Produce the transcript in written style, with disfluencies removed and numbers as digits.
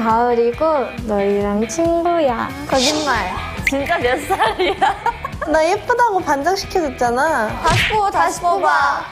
가을이고 너희랑 친구야. 거짓말. 진짜 몇 살이야? 나 예쁘다고 반장시켜줬잖아. 다시 뽑아.